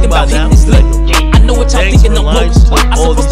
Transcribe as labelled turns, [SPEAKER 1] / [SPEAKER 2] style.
[SPEAKER 1] thinking about hitting this lick. I know what y'all thinking, I'm broke. I supposed to